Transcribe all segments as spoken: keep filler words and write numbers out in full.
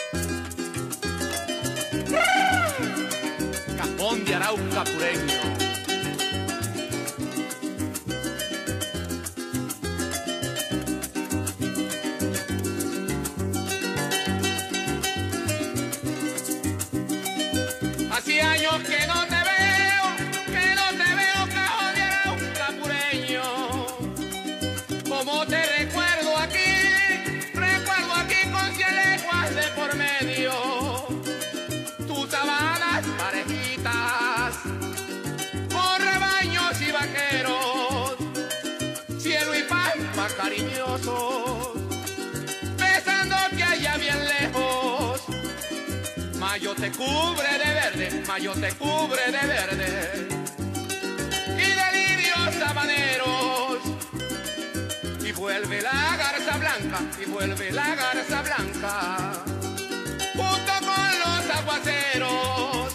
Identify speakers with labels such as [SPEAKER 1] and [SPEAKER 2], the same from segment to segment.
[SPEAKER 1] Cajón de Arauca pureño. Hace años que no te veo, que no te veo, Cajón de Arauca pureño. Como te recuerdo aquí, recuerdo aquí con cien leguas de por medio. Tus sabanas parejitas, con rebaños y vaqueros, cielo y pampa cariñosos, pensando que allá bien lejos mayo te cubre de verde, mayo te cubre de verde, y delirios sabaneros, y vuelve la garza blanca, y vuelve la garza blanca, junto con los aguaceros.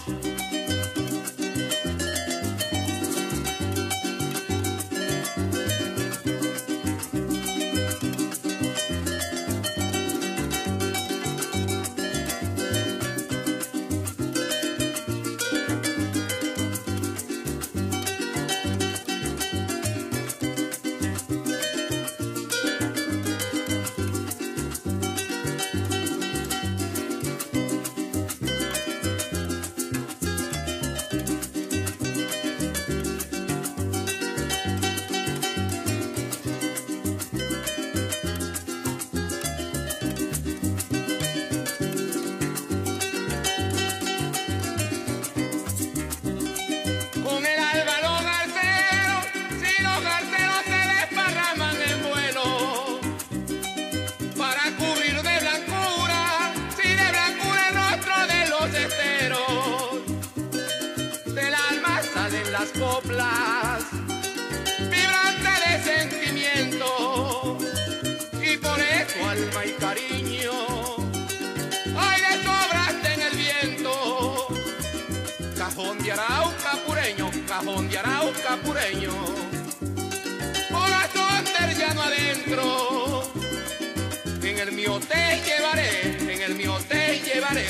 [SPEAKER 1] Las coplas, vibrante de sentimiento, y por eso alma y cariño, ay, le sobraste en el viento. Cajón de Arauca pureño, Cajón de Arauca pureño, corazón del llano adentro, en el mío te llevaré, en el mío te llevaré,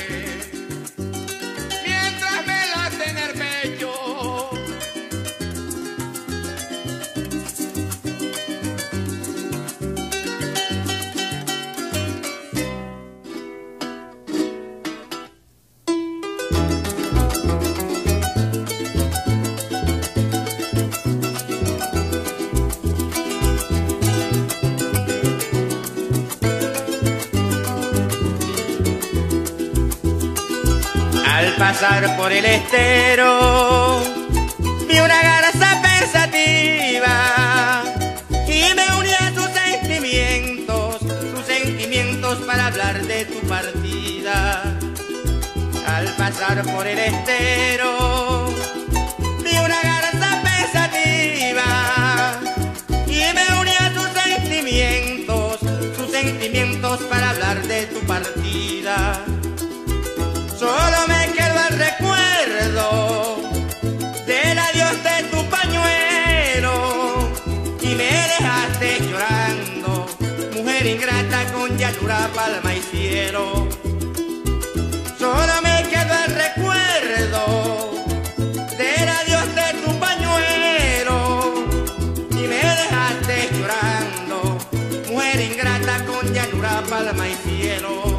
[SPEAKER 1] mientras me late en el pecho.
[SPEAKER 2] Al pasar por el estero vi una garza pensativa y me uní a sus sentimientos, sus sentimientos para hablar de tu partida. Al pasar por el estero vi una garza pensativa y me uní a sus sentimientos, sus sentimientos para hablar de tu partida. Solo me quedó el recuerdo del adiós de tu pañuelo y me dejaste llorando, mujer ingrata con llanura, palma y cielo. Solo me quedó el recuerdo del adiós de tu pañuelo y me dejaste llorando, mujer ingrata con llanura, palma y cielo.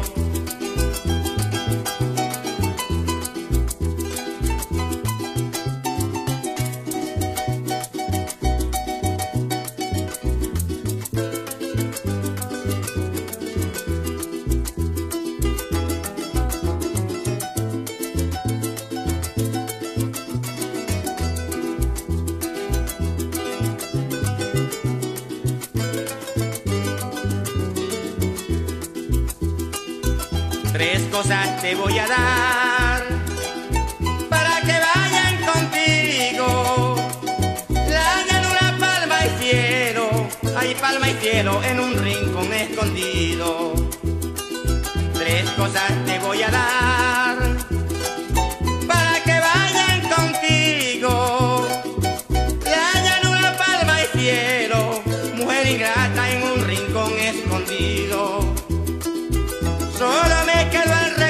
[SPEAKER 2] Tres cosas te voy a dar para que vayan contigo: la llanura, palma y cielo, hay palma y cielo en un rincón escondido. Tres cosas te voy a dar para que vayan contigo: la llanura, palma y cielo, mujer ingrata en un rincón escondido. Solo me quedó el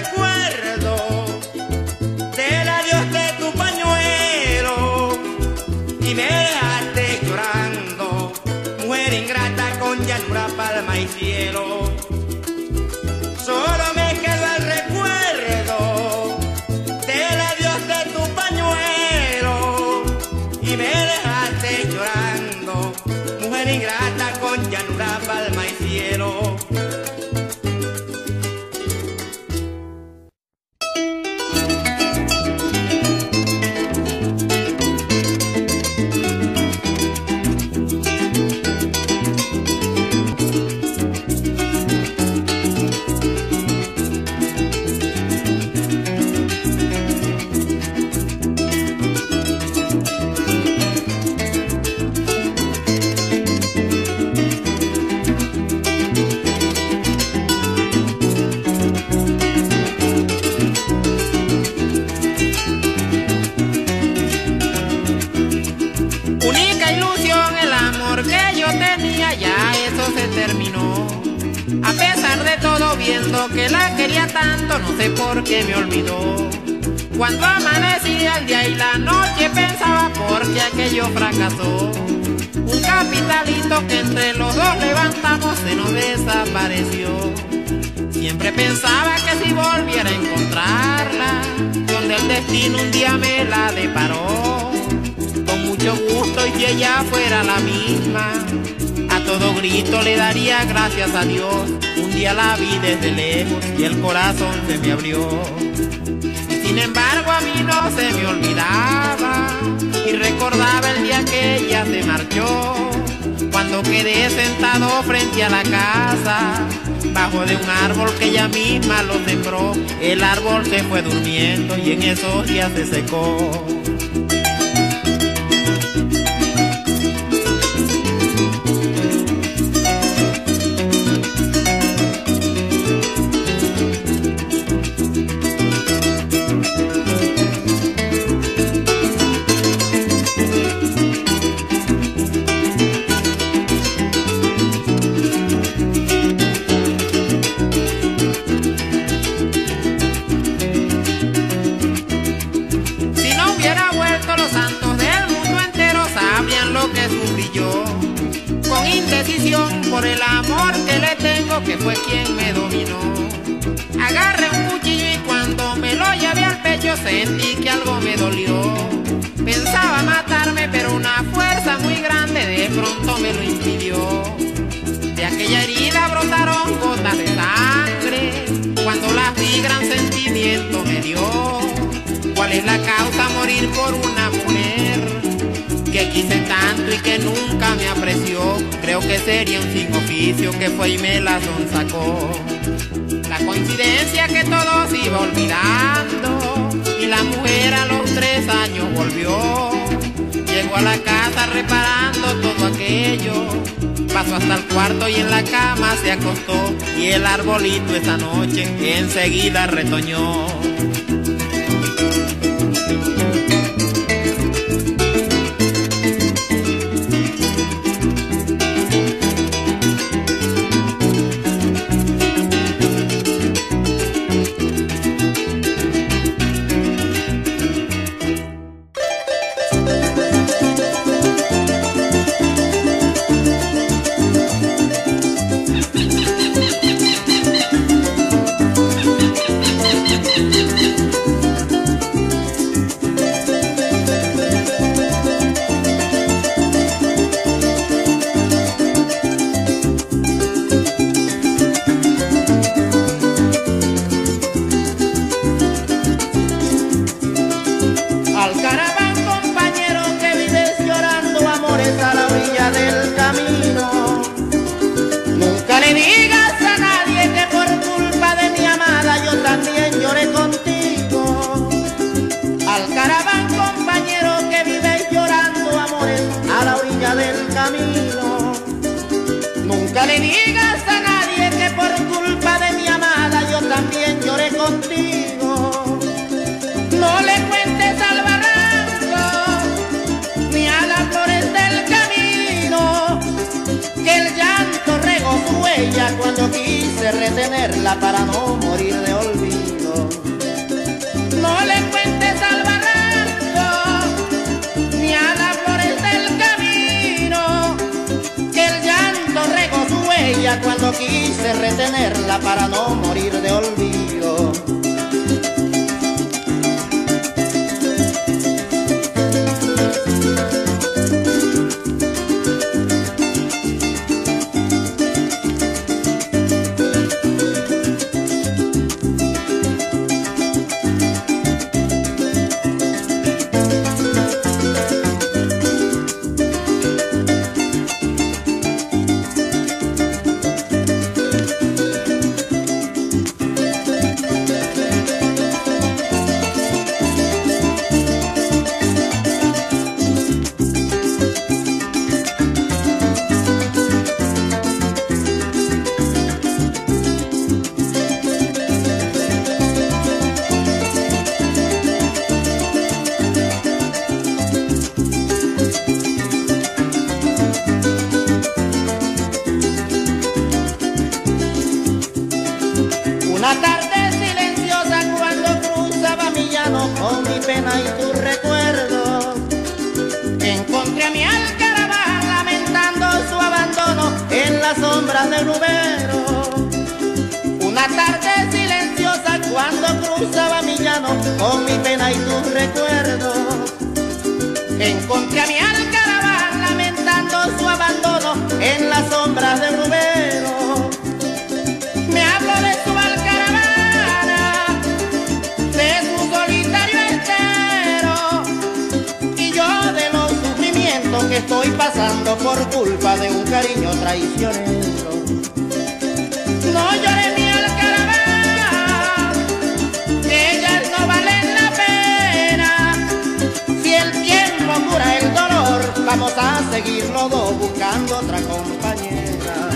[SPEAKER 2] alma y cielo. Solo me queda el recuerdo del adiós de tu pañuelo y me dejaste llorando, mujer ingrata con llanura, palma y cielo.
[SPEAKER 1] Viendo que la quería tanto, no sé por qué me olvidó. Cuando amanecía el día y la noche pensaba por qué aquello fracasó. Un capitalito que entre los dos levantamos se nos desapareció. Siempre pensaba que si volviera a encontrarla, donde el destino un día me la deparó. Con mucho gusto y si ella fuera la misma, a todo grito le daría gracias a Dios. Un día la vi desde lejos y el corazón se me abrió. Y sin embargo a mí no se me olvidaba y recordaba el día que ella se marchó. Cuando quedé sentado frente a la casa, bajo de un árbol que ella misma lo sembró. El árbol se fue durmiendo y en esos días se secó. Por el amor que le tengo, que fue quien me dominó. Agarré un cuchillo y cuando me lo llevé al pecho sentí que algo me dolió. Pensaba matarme, pero una fuerza muy grande de pronto me lo impidió. De aquella herida brotaron gotas de sangre. Cuando las vi, gran sentimiento me dio. ¿Cuál es la causa? Morir por una mujer que quise tanto y que nunca me apreció. Creo que sería un sin oficio que fue y me la sonsacó. La coincidencia que todo se iba olvidando y la mujer a los tres años volvió. Llegó a la casa reparando todo aquello, pasó hasta el cuarto y en la cama se acostó. Y el arbolito esa noche enseguida retoñó.
[SPEAKER 3] Nunca le digas a nadie que por culpa de mi amada yo también lloré contigo. No le cuentes al barranco ni a las flores del camino que el llanto regó su huella cuando quise retenerla para no morir de olvido. No le cuentes al barranco ni a las flores del camino que el llanto regó su huella cuando retenerla para no morir de olvido. Una tarde silenciosa cuando cruzaba mi llano con mi pena y tu recuerdo, encontré a mi alcaraván lamentando su abandono en las sombras del rubero. Una tarde silenciosa cuando cruzaba mi llano con mi pena y tu recuerdo, encontré a mi alcaraván lamentando su abandono en las sombras del rubero. Me habló de su alcaravana, de su solitario estero, y yo de los sufrimientos que estoy pasando por culpa de un cariño traicionero. No llores mi alcaravana, que ellas no valen la pena. Si el tiempo cura el dolor, vamos a seguir los dos buscando otra compañera.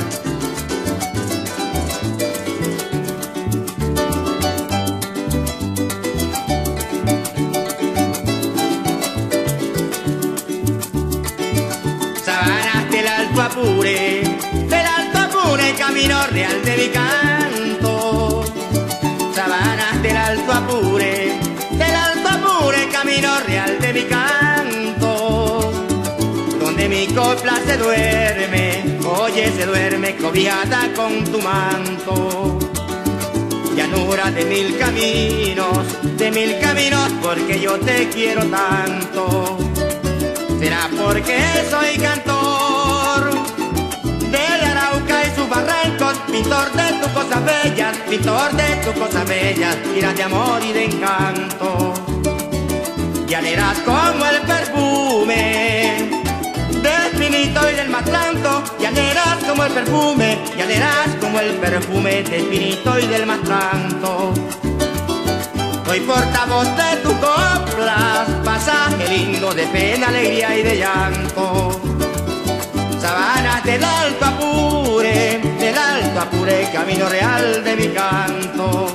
[SPEAKER 2] Apure, del alto Apure, camino real de mi canto. Sabanas del alto Apure, del alto Apure, camino real de mi canto. Donde mi copla se duerme, oye se duerme cobijada con tu manto. Llanura de mil caminos, de mil caminos, porque yo te quiero tanto. Será porque soy cantor del Arauca y sus barrancos, pintor de tus cosas bellas, pintor de tus cosas bellas, llenas de amor y de encanto. Llanera como el perfume del Pinito y del Mastranto, llaneras como el perfume, llaneras como el perfume del Pinito y del Mastranto. Soy portavoz de tus coplas, pasaje lindo de pena, alegría y de llanto. Sabanas del alto Apure, del alto Apure, camino real de mi canto.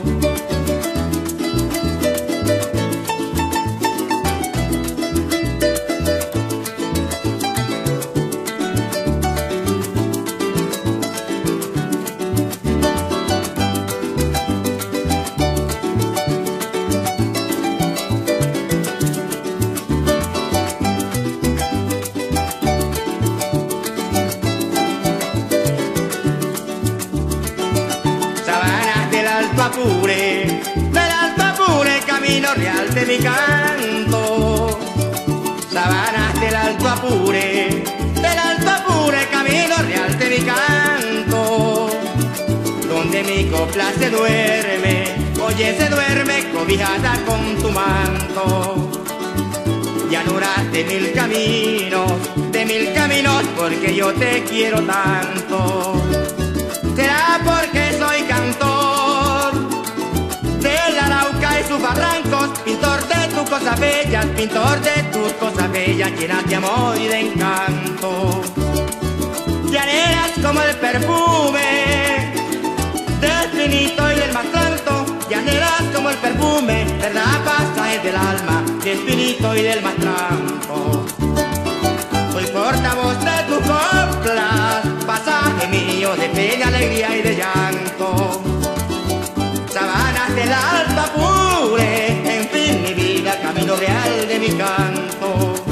[SPEAKER 2] Apure, del alto Apure, camino real de mi canto. Sabanas del alto Apure, del alto Apure, camino real de mi canto. Donde mi copla se duerme, oye se duerme cobijada con tu manto. Llanuras de mil caminos, de mil caminos, porque yo te quiero tanto. Será porque soy cantor del Arauca y sus barrancos, pintor de tus cosas bellas, pintor de tus cosas bellas, llenas de amor y de encanto. Llaneras como el perfume del Pinito y del Mastranto, llaneras como el perfume, verdad pasajes del alma, del Pinito y del Mastranto. Soy portavoz de tus coplas, pasaje mío de pena, alegría y de llanto. Sabanas del alto Apure, en fin mi vida, camino real de mi canto.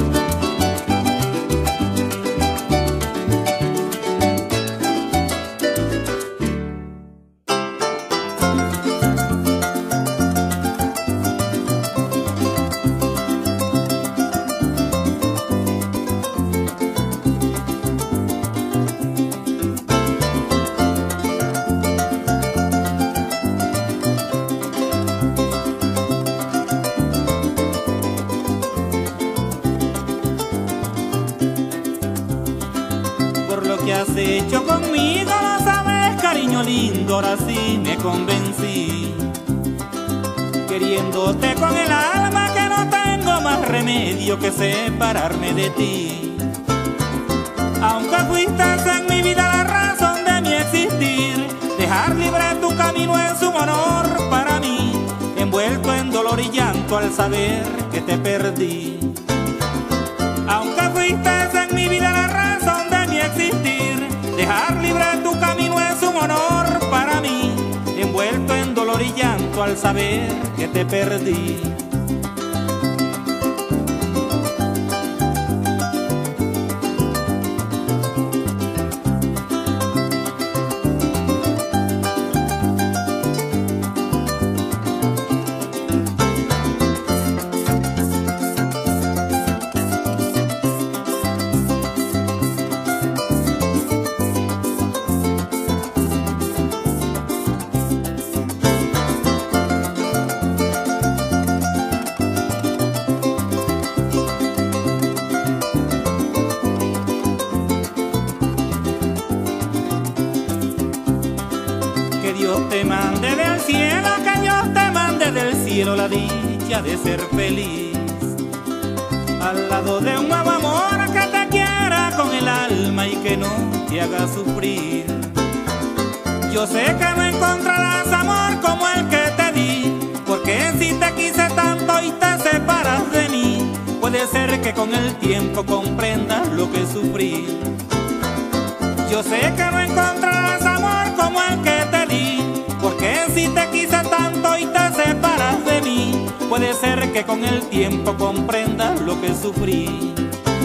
[SPEAKER 4] has hecho conmigo, lo sabes, cariño lindo, ahora sí me convencí. Queriéndote con el alma que no tengo más remedio que separarme de ti. Aunque fuiste en mi vida la razón de mi existir, dejar libre tu camino es un honor para mí, envuelto en dolor y llanto al saber que te perdí. Aunque fuiste en mi vida la razón de mi existir, dejar libre tu camino es un honor para mí, envuelto en dolor y llanto al saber que te perdí. Te mande del cielo, que Dios te mande del cielo la dicha de ser feliz, al lado de un nuevo amor que te quiera con el alma y que no te haga sufrir. Yo sé que no encontrarás amor como el que te di, porque si te quise tanto y te separas de mí, puede ser que con el tiempo comprendas lo que sufrí. Yo sé que no encontrarás amor como el que te di, porque si te quise tanto y te separas de mí, puede ser que con el tiempo comprendas lo que sufrí.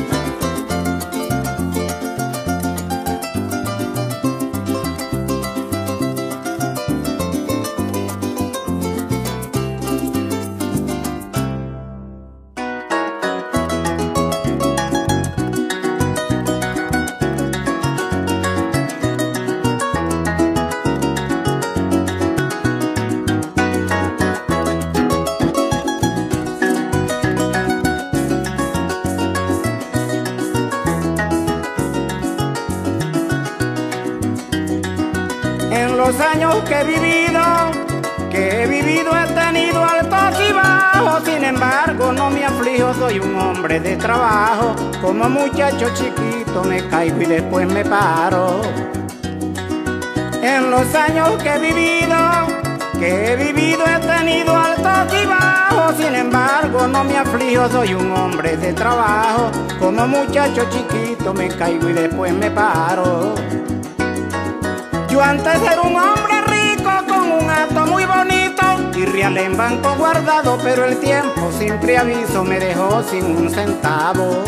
[SPEAKER 3] Los años que he vivido, que he vivido he tenido altos y bajos, sin embargo no me aflijo, soy un hombre de trabajo, como muchacho chiquito me caigo y después me paro. En los años que he vivido, que he vivido he tenido altos y bajos, sin embargo no me aflijo, soy un hombre de trabajo, como muchacho chiquito me caigo y después me paro. Yo antes era un hombre rico con un hato muy bonito y real en banco guardado, pero el tiempo sin preaviso me dejó sin un centavo.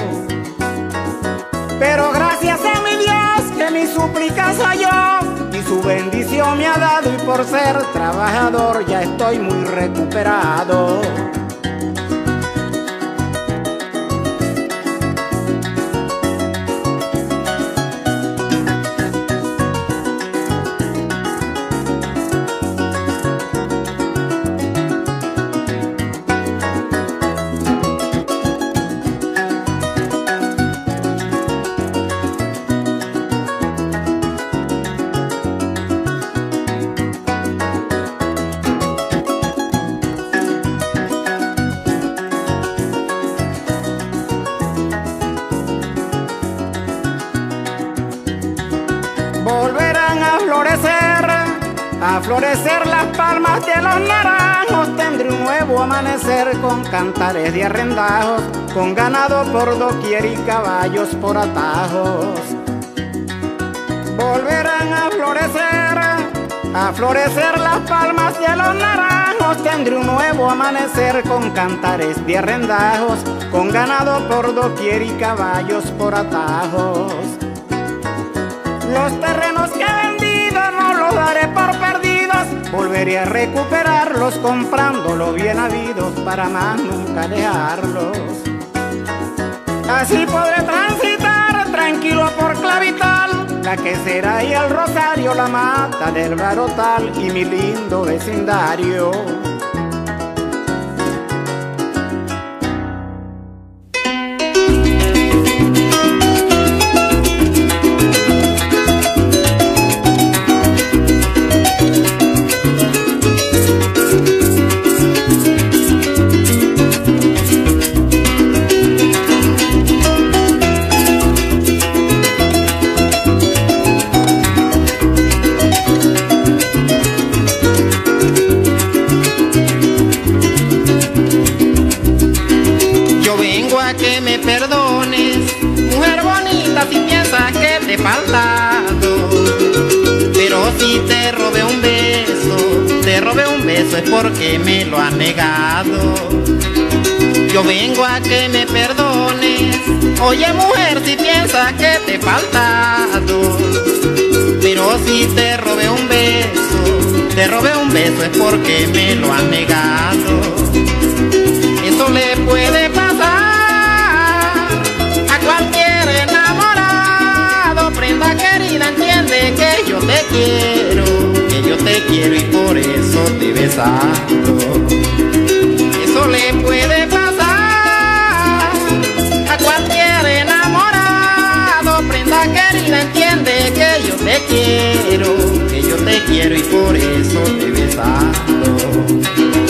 [SPEAKER 3] Pero gracias a mi Dios que mi súplica oyó y su bendición me ha dado, y por ser trabajador ya estoy muy recuperado. Volverán a florecer, a florecer las palmas de los naranjos, tendré un nuevo amanecer con cantares de arrendajos, con ganado por doquier y caballos por atajos. Volverán a florecer, a florecer las palmas de los naranjos, tendré un nuevo amanecer con cantares de arrendajos, con ganado por doquier y caballos por atajos. Los terrenos que he vendido no los daré por perdidos, volveré a recuperarlos comprando los bien habidos para más nunca dejarlos. Así podré transitar tranquilo por Clavital, la Quesera y el Rosario, la Mata del Barotal y mi lindo vecindario.
[SPEAKER 2] faltado. Pero si te robé un beso, te robé un beso es porque me lo has negado. Yo vengo a que me perdones, oye mujer, si piensas que te he faltado. Pero si te robé un beso, te robé un beso es porque me lo has negado. Eso le puede pasar a cualquier enamorado. Prenda querida, entiende que yo te quiero, que yo te quiero y por eso te he besado. Eso le puede pasar a cualquier enamorado. Prenda querida, entiende que yo te quiero, que yo te quiero y por eso te he besado.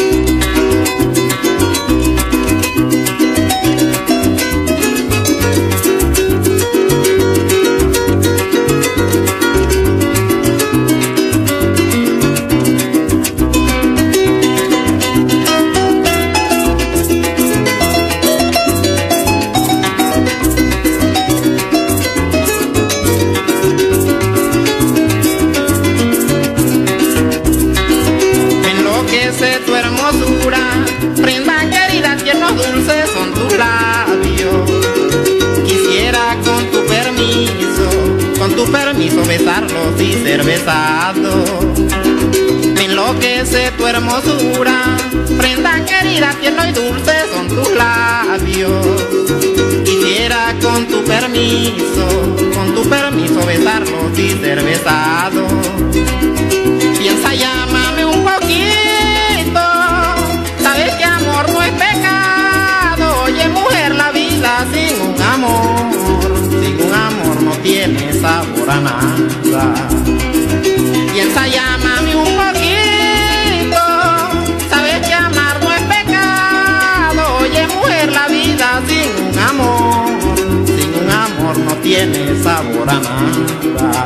[SPEAKER 2] Tu hermosura, prenda querida, tiernos dulces son tus labios. Quisiera con tu permiso, con tu permiso besarlos y ser besado. Me enloquece tu hermosura, prenda querida, tierno y dulce son tus labios. Quisiera con tu permiso, con tu permiso besarlos y ser besado. Piensa, llámame un poquito, sabes que amor no es pecado. Oye mujer, la vida sin un amor, sin un amor no tiene sabor a nada. Piensa, llámame un poquito, sabes que amar no es pecado. Oye mujer, la vida sin un amor, sin un amor no tiene sabor a nada.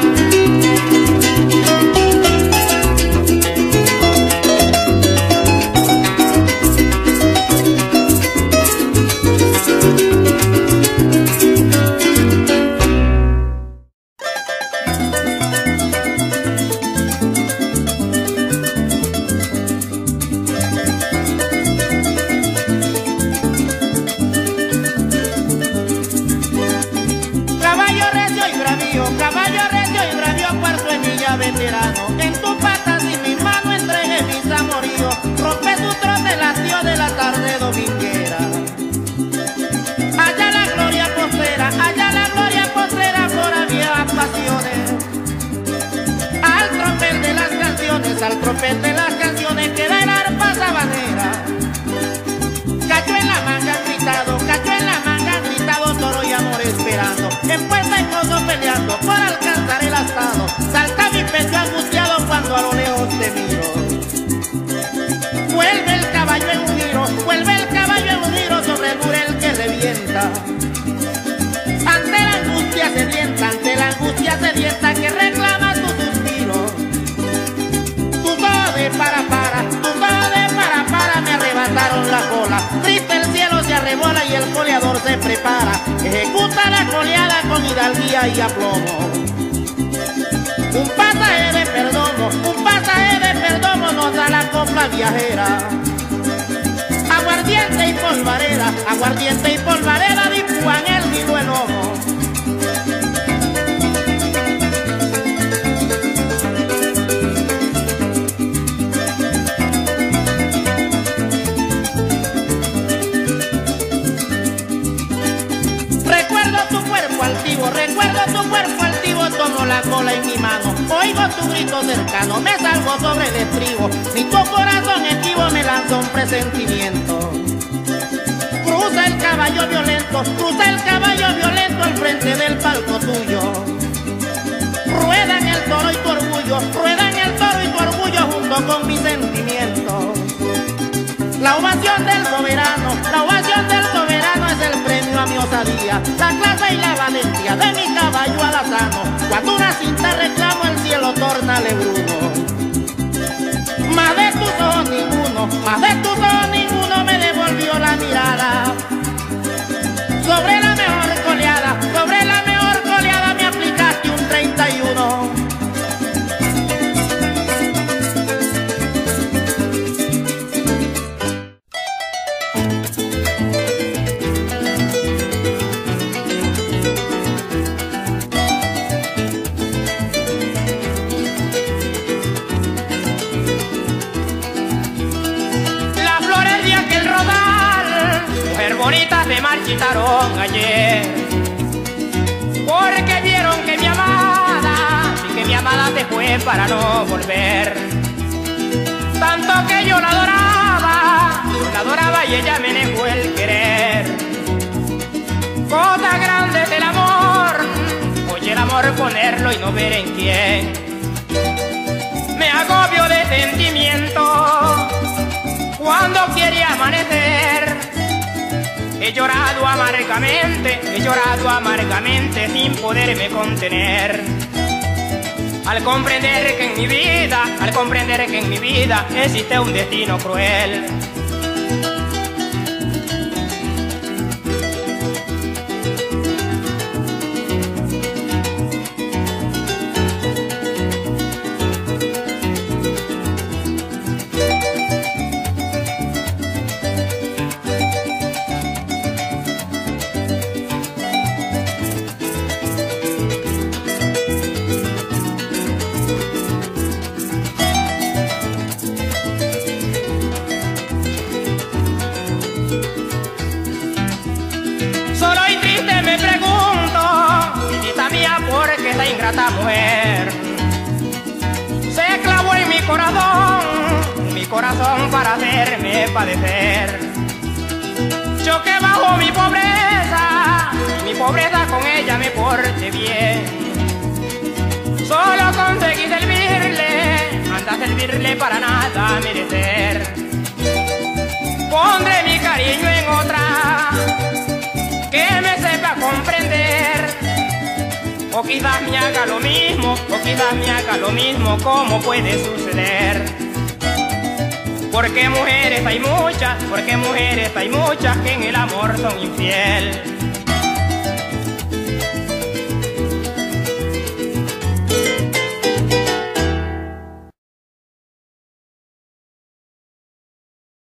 [SPEAKER 3] Caballo recio y bravio, cuarto en Villa Veterano. En tus patas y mi mano entregué mis amoríos. Rompe tu trote, latió de la tarde dominguera. Allá la gloria postrera, allá la gloria postrera por viejas pasiones. Al tropel de las canciones, al tropel de las canciones queda el arpa sabanera. Cayó en la manga gritado, cayó en la manga gritado, toro y amor esperando. En puerta y coso peleando por alcanzar el astado. Salta mi pecho angustiado cuando a lo lejos te miro. Vuelve el caballo en un giro, vuelve el caballo en un giro sobre el burel que revienta. Ante la angustia sedienta, ante la angustia sedienta que reclama tu suspiro. Tu todo de para para, tu todo de para para, me arrebataron la cola. Triste el cielo se arrebola y el coleador se prepara. Ejecuta la coleada con hidalguía y aplomo. Un pasaje de perdomo, un pasaje de perdomo nos da la copla viajera. Aguardiente y polvareda, aguardiente y polvareda dibujan el nilo el ojo. Recuerdo tu cuerpo altivo, tomo la cola en mi mano. Oigo tu grito cercano, me salgo sobre el estribo. Si tu corazón esquivo me lanza un presentimiento. Cruza el caballo violento, cruza el caballo violento al frente del palco tuyo. Ruedan el toro y tu orgullo, ruedan el toro y tu orgullo junto con mis sentimientos. La ovación del soberano, la ovación del soberano es el premio a mi osadía, la clase y la valentía de mi caballo alazano. Cuando una cinta reclamo el cielo tórnale bruno. Más de tus ojos ninguno, más de tus ojos ninguno me devolvió la mirada. Sobre la mejor coleada, sobre la mejor coleada me aplicaron
[SPEAKER 2] bonitas se marchitaron ayer, porque vieron que mi amada, y que mi amada se fue para no volver. Tanto que yo la adoraba, la adoraba y ella me negó el querer. Cosa grande es el amor, oye el amor ponerlo y no ver en quién. Me agobio de sentimiento cuando quiere amanecer. He llorado amargamente, he llorado amargamente sin poderme contener. Al comprender que en mi vida, al comprender que en mi vida existe un destino cruel. Me pregunto, visita mía, ¿por qué esta ingrata mujer se clavó en mi corazón, mi corazón para hacerme padecer? Yo que bajo mi pobreza, y mi pobreza con ella me porte bien, solo conseguí servirle, anda a servirle para nada merecer. Pondré mi cariño en otra que me sepa comprender, o quizás me haga lo mismo, o quizás me haga lo mismo, como puede suceder. Porque mujeres hay muchas, porque mujeres hay muchas que en el amor son infieles.